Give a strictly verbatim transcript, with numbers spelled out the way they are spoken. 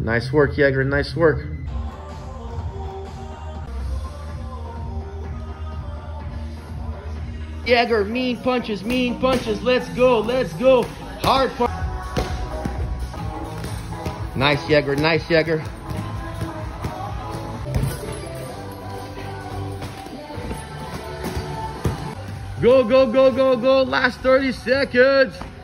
Nice work, Jaeger, nice work. Jaeger, mean punches, mean punches. Let's go, let's go. Hard punch. Nice, Jaeger, nice, Jaeger. Go, go, go, go, go. Last thirty seconds.